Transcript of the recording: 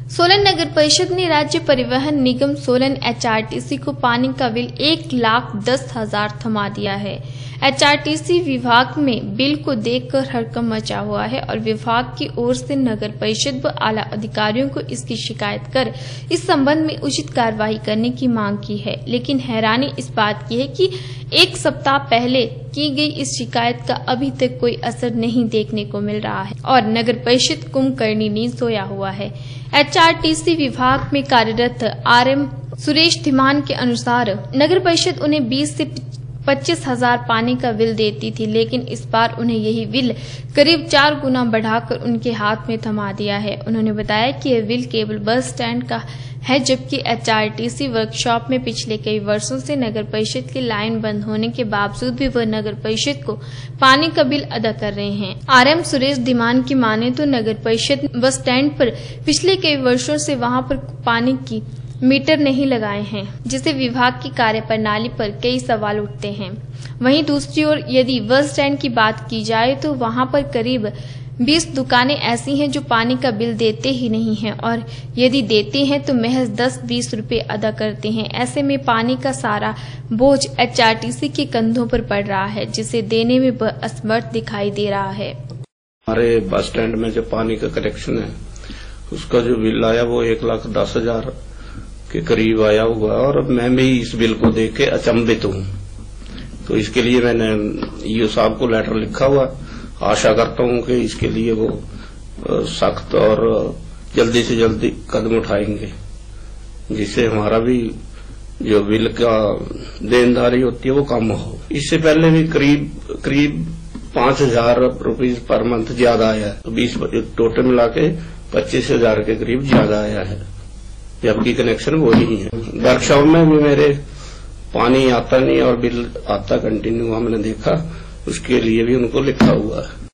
सोलन नगर परिषद ने राज्य परिवहन निगम सोलन HRTC को पानी का बिल 1,10,000 थमा दिया है। HRTC विभाग में बिल को देखकर हड़कंप मचा हुआ है और विभाग की ओर से नगर परिषद व आला अधिकारियों को इसकी शिकायत कर इस संबंध में उचित कार्रवाई करने की मांग की है। लेकिन हैरानी इस बात की है कि एक सप्ताह पहले की गई इस शिकायत का अभी तक कोई असर नहीं देखने को मिल रहा है और नगर परिषद कुंभकर्णी नींद सोया हुआ है। HRTC विभाग में कार्यरत RM सुरेश धीमान के अनुसार नगर परिषद उन्हें 20 से 25,000 पानी का बिल देती थी, लेकिन इस बार उन्हें यही बिल करीब 4 गुना बढ़ाकर उनके हाथ में थमा दिया है। उन्होंने बताया कि यह बिल केवल बस स्टैंड का है, जबकि HRTC वर्कशॉप में पिछले कई वर्षों से नगर परिषद की लाइन बंद होने के बावजूद भी वह नगर परिषद को पानी का बिल अदा कर रहे हैं। RM सुरेश धीमान की माने तो नगर परिषद बस स्टैंड पर पिछले कई वर्षों से वहां पर पानी की मीटर नहीं लगाए हैं, जिससे विभाग की कार्यप्रणाली पर कई सवाल उठते हैं। वहीं दूसरी ओर यदि बस स्टैंड की बात की जाए तो वहां पर करीब 20 दुकानें ऐसी हैं जो पानी का बिल देते ही नहीं हैं और यदि देते हैं तो महज 10-20 रुपए अदा करते हैं। ऐसे में पानी का सारा बोझ HRTC के कंधों पर पड़ रहा है, जिसे देने में असमर्थ दिखाई दे रहा है। हमारे बस स्टैंड में जो पानी का कनेक्शन है उसका जो बिल आया वो 1,10,000 के करीब आया हुआ और मैं भी इस बिल को देख के अचंभित हूँ। तो इसके लिए मैंने ईओ साहब को लेटर लिखा हुआ। आशा करता हूँ कि इसके लिए वो सख्त और जल्दी से जल्दी कदम उठाएंगे, जिससे हमारा भी जो बिल का देनदारी होती है वो कम हो। इससे पहले भी करीब 5,000 रुपीज पर मंथ ज्यादा आया है, तो 20 टोटल मिला के 25,000 के करीब ज्यादा आया है, जबकि कनेक्शन वो ही है। वर्कशॉप में भी मेरे पानी आता नहीं और बिल आता कंटिन्यू, हमने देखा, उसके लिए भी उनको लिखा हुआ है।